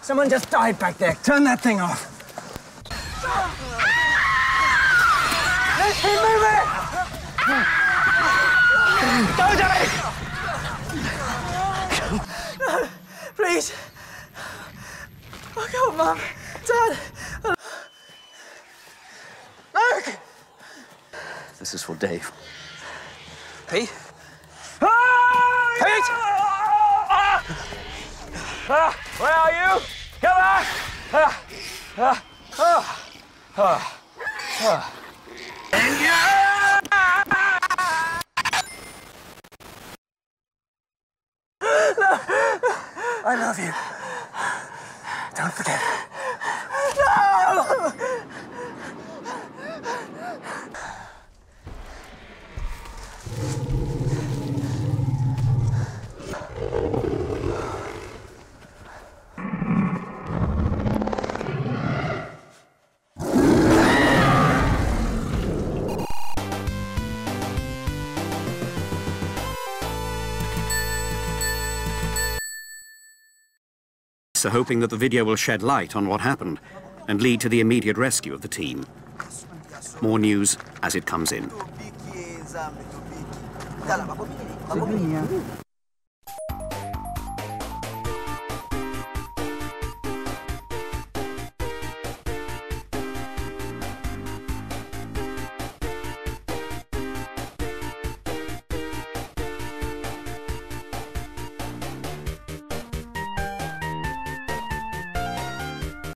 Someone just died back there. Turn that thing off. Keep moving! Go, Daddy! No, please. Oh, God, Mum. Dad. Luke! This is for Dave. Pete? Pete! Where are you? Come back! I love you. Don't forget. No! So hoping that the video will shed light on what happened and lead to the immediate rescue of the team. More news as it comes in.